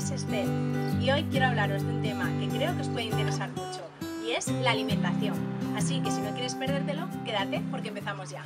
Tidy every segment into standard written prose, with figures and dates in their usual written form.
es Esther y hoy quiero hablaros de un tema que creo que os puede interesar mucho y es la alimentación. Así que si no quieres perdértelo, quédate porque empezamos ya.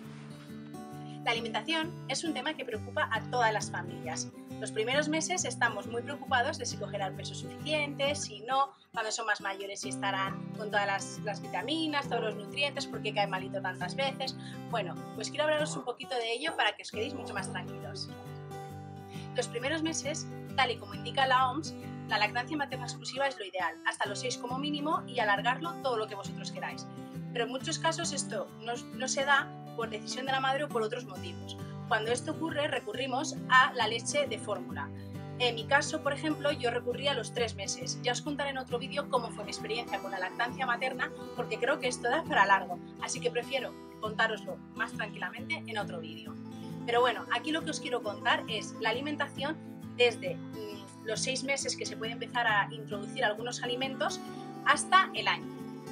La alimentación es un tema que preocupa a todas las familias. Los primeros meses estamos muy preocupados de si cogerán el peso suficiente, si no, cuando son más mayores si estarán con todas las vitaminas, todos los nutrientes, por qué cae malito tantas veces. Bueno, pues quiero hablaros un poquito de ello para que os quedéis mucho más tranquilos. Los primeros meses, tal y como indica la OMS, la lactancia materna exclusiva es lo ideal, hasta los 6 como mínimo y alargarlo todo lo que vosotros queráis. Pero en muchos casos esto no se da por decisión de la madre o por otros motivos. Cuando esto ocurre, recurrimos a la leche de fórmula. En mi caso, por ejemplo, yo recurrí a los 3 meses. Ya os contaré en otro vídeo cómo fue mi experiencia con la lactancia materna, porque creo que esto da para largo, así que prefiero contároslo más tranquilamente en otro vídeo. Pero bueno, aquí lo que os quiero contar es la alimentación desde los 6 meses que se puede empezar a introducir algunos alimentos hasta el año.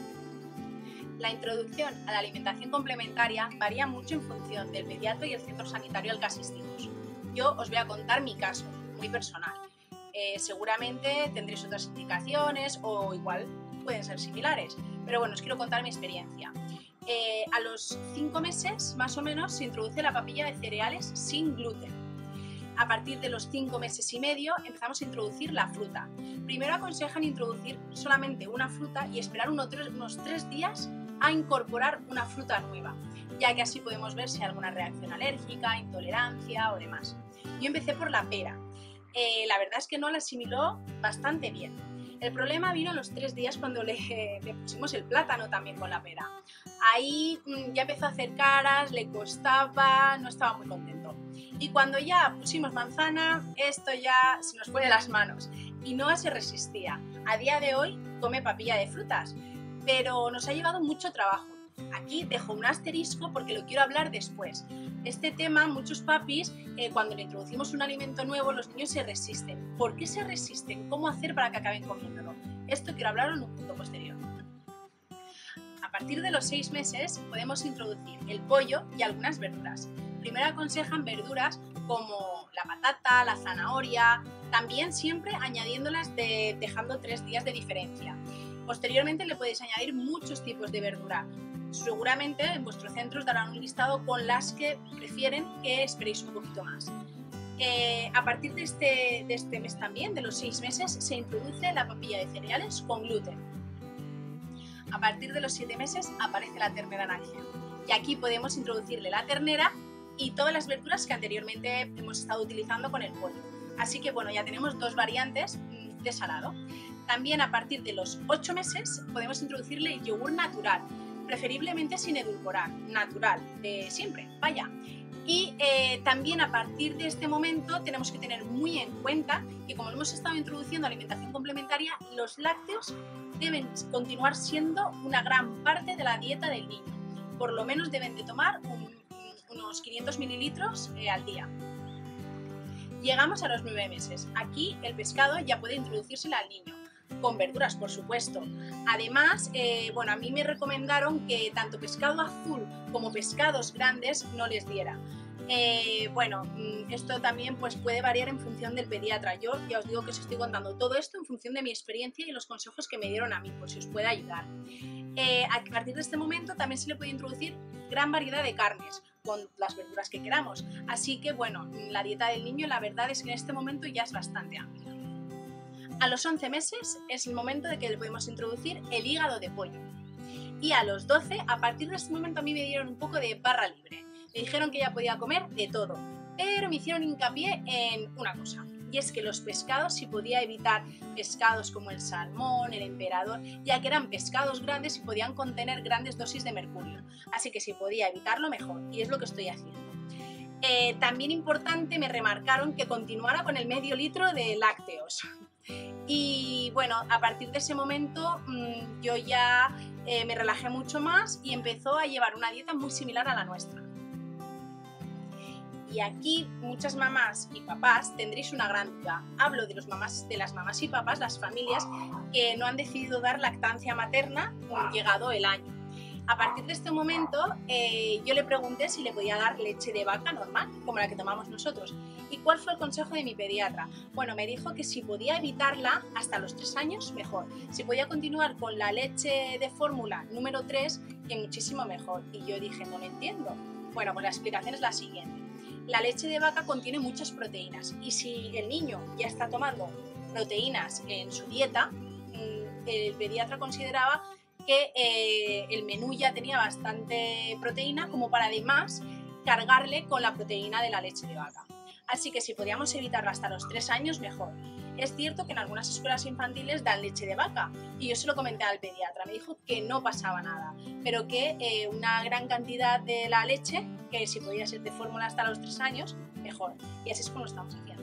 La introducción a la alimentación complementaria varía mucho en función del pediatra y el centro sanitario al que asistimos. Yo os voy a contar mi caso, muy personal. Seguramente tendréis otras indicaciones o igual pueden ser similares, pero bueno, os quiero contar mi experiencia. A los 5 meses, más o menos, se introduce la papilla de cereales sin gluten. A partir de los 5 meses y medio empezamos a introducir la fruta. Primero aconsejan introducir solamente una fruta y esperar unos 3 días a incorporar una fruta nueva, ya que así podemos ver si hay alguna reacción alérgica, intolerancia o demás. Yo empecé por la pera. La verdad es que no la asimiló bastante bien. El problema vino a los 3 días cuando le pusimos el plátano también con la pera. Ahí ya empezó a hacer caras, le costaba, no estaba muy contento. Y cuando ya pusimos manzana, esto ya se nos fue de las manos y no se resistía. A día de hoy come papilla de frutas, pero nos ha llevado mucho trabajo. Aquí dejo un asterisco porque lo quiero hablar después. Este tema, muchos papis, cuando le introducimos un alimento nuevo, los niños se resisten. ¿Por qué se resisten? ¿Cómo hacer para que acaben comiéndolo? Esto quiero hablarlo en un punto posterior. A partir de los 6 meses podemos introducir el pollo y algunas verduras. Primero aconsejan verduras como la patata, la zanahoria, también siempre añadiéndolas dejando 3 días de diferencia. Posteriormente le podéis añadir muchos tipos de verdura. Seguramente en vuestro centro os darán un listado con las que prefieren que esperéis un poquito más. A partir de este mes también, de los 6 meses, se introduce la papilla de cereales con gluten. A partir de los 7 meses aparece la ternera en acción. Y aquí podemos introducirle la ternera y todas las verduras que anteriormente hemos estado utilizando con el pollo. Así que bueno, ya tenemos 2 variantes de salado. También a partir de los 8 meses podemos introducirle yogur natural, preferiblemente sin edulcorar, natural, de siempre, vaya. Y también a partir de este momento tenemos que tener muy en cuenta que como hemos estado introduciendo alimentación complementaria, los lácteos deben continuar siendo una gran parte de la dieta del niño. Por lo menos deben de tomar unos 500 mililitros al día. Llegamos a los 9 meses. Aquí el pescado ya puede introducírselo al niño, con verduras por supuesto. Además, a mí me recomendaron que tanto pescado azul como pescados grandes no les diera. Esto también pues, puede variar en función del pediatra. Yo ya os digo que os estoy contando todo esto en función de mi experiencia y los consejos que me dieron a mí, por si os puede ayudar. A partir de este momento también se le puede introducir gran variedad de carnes con las verduras que queramos. Así que bueno, la dieta del niño la verdad es que en este momento ya es bastante amplia. A los 11 meses es el momento de que le podemos introducir el hígado de pollo. Y a los 12, a partir de este momento a mí me dieron un poco de barra libre. Me dijeron que ya podía comer de todo, pero me hicieron hincapié en una cosa. Y es que los pescados, si podía evitar pescados como el salmón, el emperador, ya que eran pescados grandes y podían contener grandes dosis de mercurio. Así que si podía evitarlo, mejor. Y es lo que estoy haciendo. También importante, me remarcaron que continuara con el medio litro de lácteos. Y bueno, a partir de ese momento yo ya me relajé mucho más y empezó a llevar una dieta muy similar a la nuestra. Y aquí muchas mamás y papás tendréis una gran duda. Hablo de las mamás y papás, las familias que no han decidido dar lactancia materna llegado el año. A partir de este momento yo le pregunté si le podía dar leche de vaca normal, como la que tomamos nosotros. ¿Y cuál fue el consejo de mi pediatra? Bueno, me dijo que si podía evitarla hasta los 3 años, mejor. Si podía continuar con la leche de fórmula número 3, que muchísimo mejor. Y yo dije, no lo entiendo. Bueno, pues la explicación es la siguiente. La leche de vaca contiene muchas proteínas y si el niño ya está tomando proteínas en su dieta, el pediatra consideraba que el menú ya tenía bastante proteína como para además cargarle con la proteína de la leche de vaca. Así que si podíamos evitarla hasta los 3 años, mejor. Es cierto que en algunas escuelas infantiles dan leche de vaca y yo se lo comenté al pediatra, me dijo que no pasaba nada, pero que una gran cantidad de la leche, que si podía ser de fórmula hasta los 3 años, mejor. Y así es como lo estamos haciendo.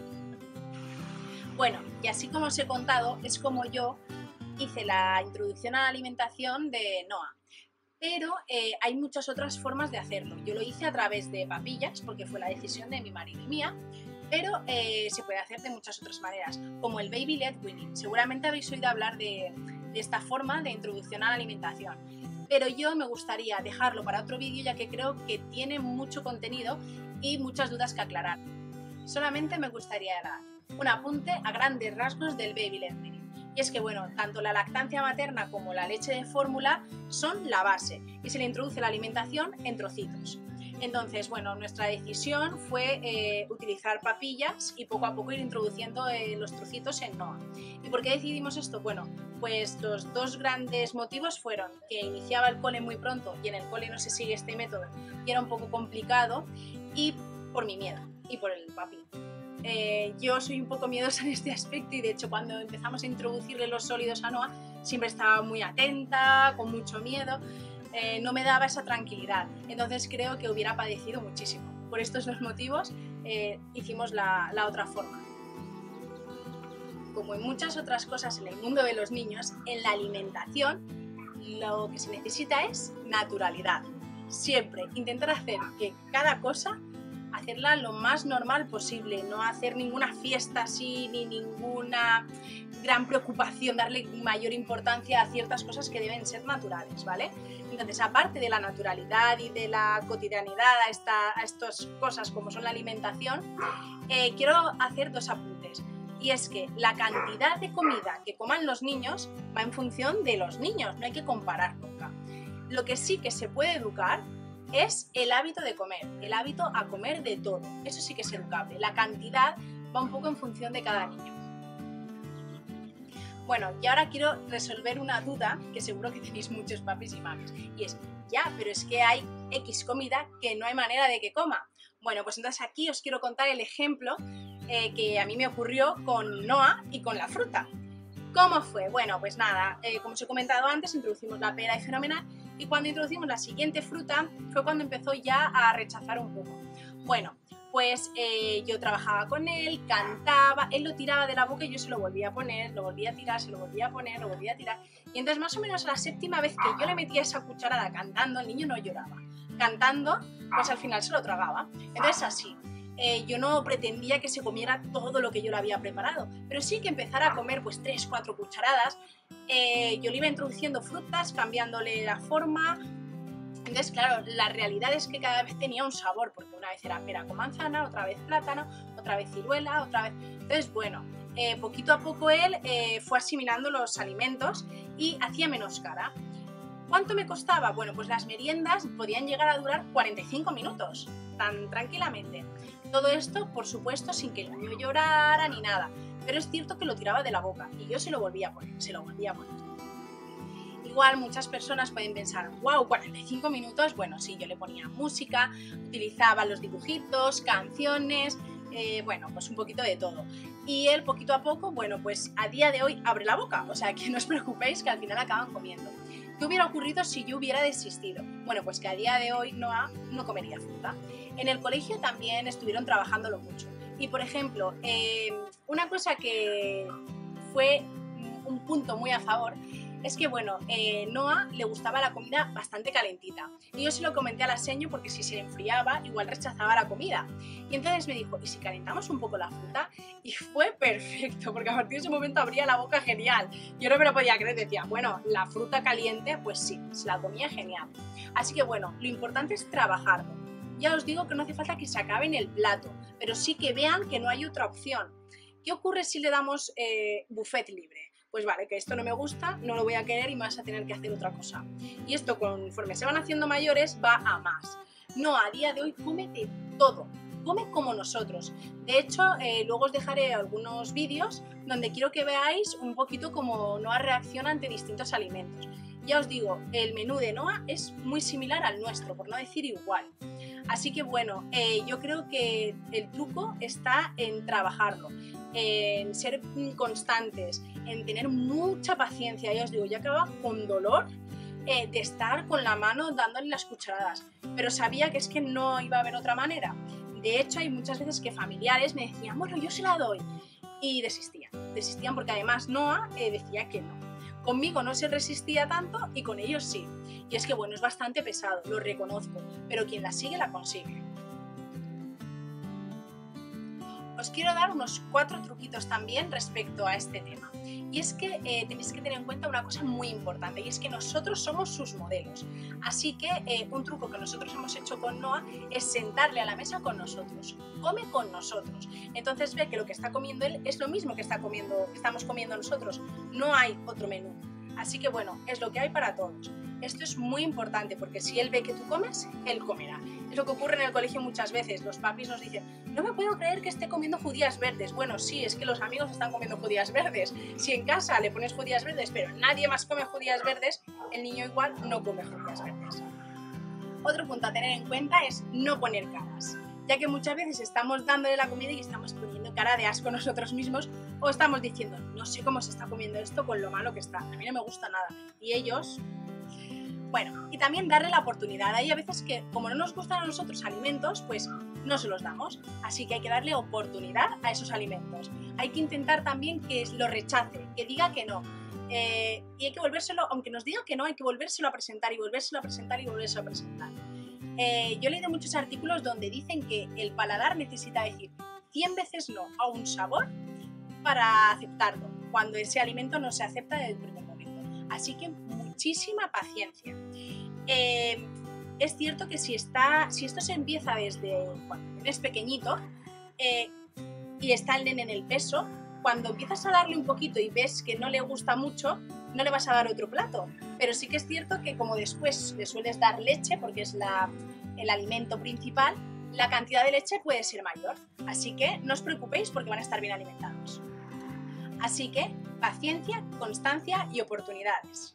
Bueno, y así como os he contado, es como yo hice la introducción a la alimentación de Noah. Pero hay muchas otras formas de hacerlo. Yo lo hice a través de papillas, porque fue la decisión de mi marido y mía, pero se puede hacer de muchas otras maneras, como el Baby Led Weaning. Seguramente habéis oído hablar de esta forma de introducción a la alimentación, pero yo me gustaría dejarlo para otro vídeo, ya que creo que tiene mucho contenido y muchas dudas que aclarar. Solamente me gustaría dar un apunte a grandes rasgos del Baby Led Weaning. Y es que, bueno, tanto la lactancia materna como la leche de fórmula son la base y se le introduce la alimentación en trocitos. Entonces, bueno, nuestra decisión fue utilizar papillas y poco a poco ir introduciendo los trocitos en Noah. ¿Y por qué decidimos esto? Bueno, pues los dos grandes motivos fueron que iniciaba el cole muy pronto y en el cole no se sigue este método y era un poco complicado, y por mi miedo y por el papi. Yo soy un poco miedosa en este aspecto y de hecho cuando empezamos a introducirle los sólidos a Noah siempre estaba muy atenta, con mucho miedo, no me daba esa tranquilidad, entonces creo que hubiera padecido muchísimo. Por estos dos motivos hicimos la otra forma. Como en muchas otras cosas en el mundo de los niños, en la alimentación lo que se necesita es naturalidad. Siempre intentar hacer que cada cosa hacerla lo más normal posible, no hacer ninguna fiesta así, ni ninguna gran preocupación, darle mayor importancia a ciertas cosas que deben ser naturales, ¿vale? Entonces, aparte de la naturalidad y de la cotidianidad a estas cosas como son la alimentación, quiero hacer dos apuntes. Y es que la cantidad de comida que coman los niños va en función de los niños, no hay que comparar nunca. Lo que sí que se puede educar es el hábito de comer, el hábito a comer de todo. Eso sí que es educable. La cantidad va un poco en función de cada niño. Bueno, y ahora quiero resolver una duda que seguro que tenéis muchos papis y mamis. Y es, ya, pero es que hay X comida que no hay manera de que coma. Bueno, pues entonces aquí os quiero contar el ejemplo que a mí me ocurrió con Noah y con la fruta. ¿Cómo fue? Bueno, pues nada, como os he comentado antes, introducimos la pera y fenomenal, y cuando introducimos la siguiente fruta fue cuando empezó ya a rechazar un poco. Bueno, pues yo trabajaba con él, cantaba, él lo tiraba de la boca y yo se lo volvía a poner, lo volvía a tirar, se lo volvía a poner, lo volvía a tirar, y entonces más o menos a la séptima vez que yo le metía esa cucharada cantando, el niño no lloraba. Cantando, pues al final se lo tragaba. Entonces así. Yo no pretendía que se comiera todo lo que yo le había preparado, pero sí que empezara a comer pues 3-4 cucharadas. Yo le iba introduciendo frutas, cambiándole la forma. Entonces, claro, la realidad es que cada vez tenía un sabor, porque una vez era pera con manzana, otra vez plátano, otra vez ciruela, otra vez... Entonces, bueno, poquito a poco él fue asimilando los alimentos y hacía menos cara. ¿Cuánto me costaba? Bueno, pues las meriendas podían llegar a durar 45 minutos, tan tranquilamente. Todo esto, por supuesto, sin que el niño llorara ni nada, pero es cierto que lo tiraba de la boca y yo se lo volvía a poner, Igual muchas personas pueden pensar, wow, 45 minutos, bueno, sí, yo le ponía música, utilizaba los dibujitos, canciones, bueno, pues un poquito de todo. Y él poquito a poco, bueno, pues a día de hoy abre la boca, o sea que no os preocupéis que al final acaban comiendo. ¿Qué hubiera ocurrido si yo hubiera desistido? Bueno, pues que a día de hoy Noah no comería fruta. En el colegio también estuvieron trabajándolo mucho. Y por ejemplo, una cosa que fue un punto muy a favor es que bueno, Noah le gustaba la comida bastante calentita y yo se lo comenté a la seño porque si se enfriaba igual rechazaba la comida y entonces me dijo, ¿y si calentamos un poco la fruta? Y fue perfecto porque a partir de ese momento abría la boca genial. Yo no me lo podía creer, decía, bueno, la fruta caliente, pues sí, se la comía genial. Así que bueno, lo importante es trabajarlo. Ya os digo que no hace falta que se acabe en el plato, pero sí que vean que no hay otra opción. ¿Qué ocurre si le damos buffet libre? Pues vale, que esto no me gusta, no lo voy a querer y me vas a tener que hacer otra cosa. Y esto conforme se van haciendo mayores va a más. No, a día de hoy come de todo, come como nosotros. De hecho, luego os dejaré algunos vídeos donde quiero que veáis un poquito cómo Noah reacciona ante distintos alimentos. Ya os digo, el menú de Noah es muy similar al nuestro, por no decir igual. Así que bueno, yo creo que el truco está en trabajarlo, en ser constantes, en tener mucha paciencia. Ya os digo, yo acababa con dolor de estar con la mano dándole las cucharadas, pero sabía que es que no iba a haber otra manera. De hecho, hay muchas veces que familiares me decían, bueno, yo se la doy, y desistían porque además Noah decía que no. Conmigo no se resistía tanto y con ellos sí. Y es que bueno, es bastante pesado, lo reconozco, pero quien la sigue la consigue. Os quiero dar unos 4 truquitos también respecto a este tema. Y es que tenéis que tener en cuenta una cosa muy importante, y es que nosotros somos sus modelos. Así que un truco que nosotros hemos hecho con Noah es sentarle a la mesa con nosotros. Come con nosotros. Entonces ve que lo que está comiendo él es lo mismo que estamos comiendo nosotros. No hay otro menú. Así que bueno, es lo que hay para todos. Esto es muy importante porque si él ve que tú comes, él comerá. Es lo que ocurre en el colegio muchas veces. Los papis nos dicen, no me puedo creer que esté comiendo judías verdes. Bueno, sí, es que los amigos están comiendo judías verdes. Si en casa le pones judías verdes, pero nadie más come judías verdes, el niño igual no come judías verdes. Otro punto a tener en cuenta es no poner caras, ya que muchas veces estamos dándole la comida y estamos poniendo cara de asco nosotros mismos o estamos diciendo, no sé cómo se está comiendo esto con lo malo que está, a mí no me gusta nada. Y ellos... Bueno, y también darle la oportunidad. Hay a veces que, como no nos gustan a nosotros alimentos, pues no se los damos. Así que hay que darle oportunidad a esos alimentos. Hay que intentar también que lo rechace, que diga que no. Y hay que volvérselo, aunque nos diga que no, hay que volvérselo a presentar y volvérselo a presentar y volvérselo a presentar. Yo he leído muchos artículos donde dicen que el paladar necesita decir 100 veces no a un sabor para aceptarlo, cuando ese alimento no se acepta desde el primer momento. Así que muchísima paciencia. Es cierto que si esto se empieza desde cuando eres pequeñito y está el nene en el peso, cuando empiezas a darle un poquito y ves que no le gusta mucho, no le vas a dar otro plato. Pero sí que es cierto que como después le sueles dar leche, porque es el alimento principal, la cantidad de leche puede ser mayor. Así que no os preocupéis porque van a estar bien alimentados. Así que paciencia, constancia y oportunidades.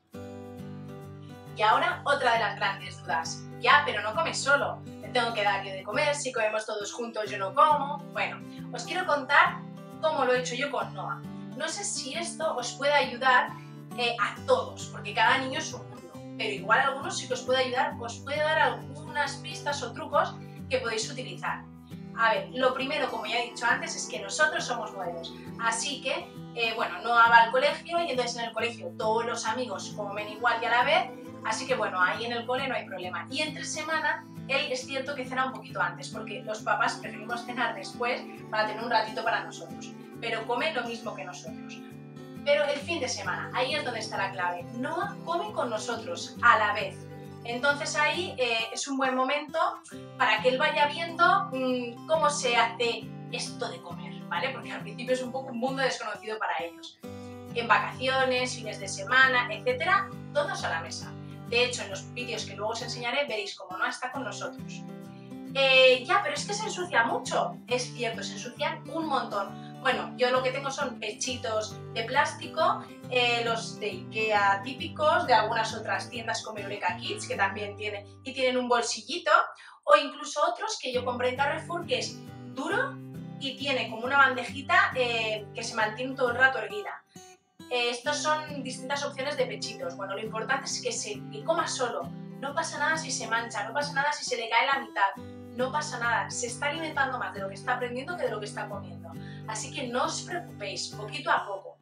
Y ahora otra de las grandes dudas. Ya, pero no comes solo. ¿Le tengo que dar yo de comer? Si comemos todos juntos yo no como. Bueno, os quiero contar cómo lo he hecho yo con Noah. No sé si esto os puede ayudar a todos, porque cada niño es un mundo. Pero igual a algunos sí que os puede ayudar, os puede dar algunas pistas o trucos que podéis utilizar. A ver, lo primero, como ya he dicho antes, es que nosotros somos modelos. Así que, bueno, Noah va al colegio y entonces en el colegio todos los amigos comen igual que a la vez. Así que bueno, ahí en el cole no hay problema. Y entre semana, él es cierto que cena un poquito antes, porque los papás preferimos cenar después para tener un ratito para nosotros. Pero come lo mismo que nosotros. Pero el fin de semana, ahí es donde está la clave. Noah come con nosotros a la vez. Entonces ahí es un buen momento para que él vaya viendo cómo se hace esto de comer, ¿vale? Porque al principio es un poco un mundo desconocido para ellos. En vacaciones, fines de semana, etcétera, todos a la mesa. De hecho, en los vídeos que luego os enseñaré veréis cómo Noah está con nosotros. Ya, pero es que se ensucia mucho. Es cierto, se ensucian un montón. Bueno, yo lo que tengo son pechitos de plástico, los de Ikea típicos, de algunas otras tiendas como Eureka Kids, que también tienen un bolsillito, o incluso otros que yo compré en Carrefour, que es duro y tiene como una bandejita que se mantiene todo el rato erguida. Estos son distintas opciones de pechitos. Bueno, lo importante es que coma solo. No pasa nada si se mancha, no pasa nada si se le cae la mitad, no pasa nada. Se está alimentando más de lo que está aprendiendo que de lo que está comiendo. Así que no os preocupéis, poquito a poco.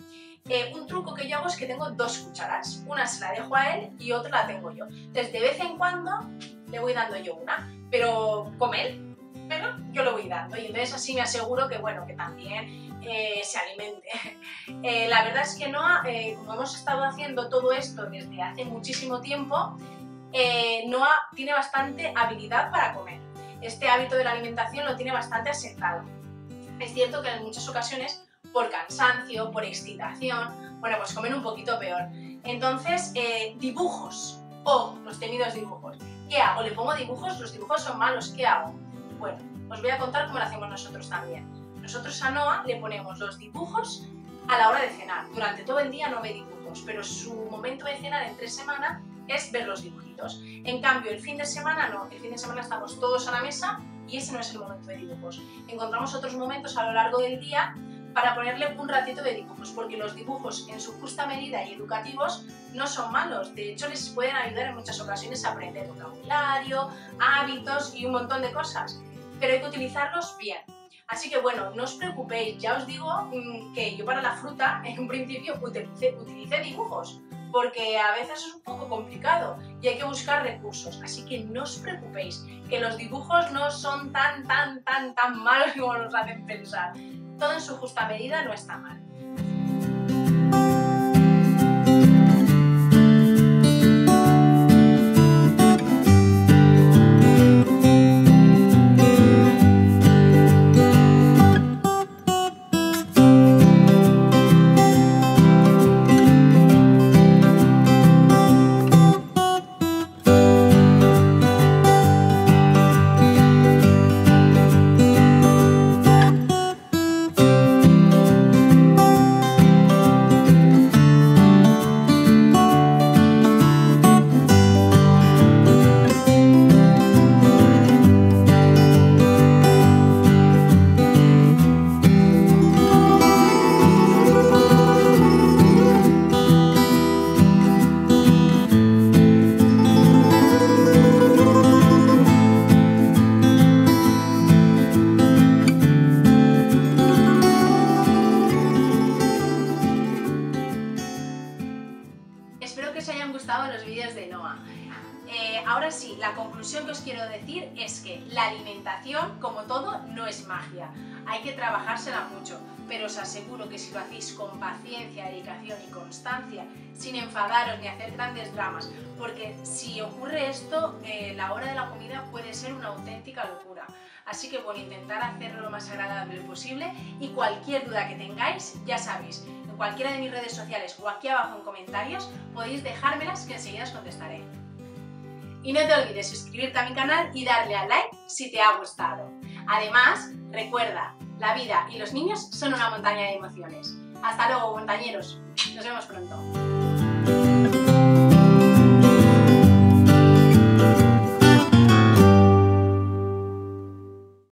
un truco que yo hago es que tengo 2 cucharas, una se la dejo a él y otra la tengo yo. Entonces de vez en cuando le voy dando yo una, pero con él, pero yo le voy dando y entonces así me aseguro que, bueno, que también se alimente. La verdad es que Noah, como hemos estado haciendo todo esto desde hace muchísimo tiempo, Noah tiene bastante habilidad para comer. Este hábito de la alimentación lo tiene bastante asentado. Es cierto que en muchas ocasiones, por cansancio, por excitación, bueno, pues comen un poquito peor. Entonces, dibujos, los temidos dibujos. ¿Qué hago? ¿Le pongo dibujos? Los dibujos son malos, ¿qué hago? Bueno, os voy a contar cómo lo hacemos nosotros también. Nosotros a Noah le ponemos los dibujos a la hora de cenar. Durante todo el día no ve dibujos, pero su momento de cenar entre semana es ver los dibujitos. En cambio, el fin de semana no. El fin de semana estamos todos a la mesa y ese no es el momento de dibujos. Encontramos otros momentos a lo largo del día para ponerle un ratito de dibujos, porque los dibujos en su justa medida y educativos no son malos, de hecho les pueden ayudar en muchas ocasiones a aprender vocabulario, hábitos y un montón de cosas, pero hay que utilizarlos bien. Así que bueno, no os preocupéis, ya os digo que yo para la fruta en un principio utilicé dibujos, porque a veces es un poco complicado y hay que buscar recursos, así que no os preocupéis, que los dibujos no son tan malos como nos hacen pensar. Todo en su justa medida no está mal. Espero que os hayan gustado los vídeos de Noah. Ahora sí, la conclusión que os quiero decir es que la alimentación, como todo, no es magia. Hay que trabajársela mucho, pero os aseguro que si lo hacéis con paciencia, dedicación y constancia, sin enfadaros ni hacer grandes dramas, porque si ocurre esto, la hora de la comida puede ser una auténtica locura. Así que bueno, intentar hacerlo lo más agradable posible y cualquier duda que tengáis, ya sabéis, en cualquiera de mis redes sociales o aquí abajo en comentarios podéis dejármelas que enseguida os contestaré. Y no te olvides suscribirte a mi canal y darle a like si te ha gustado. Además, recuerda, la vida y los niños son una montaña de emociones. Hasta luego, montañeros. Nos vemos pronto.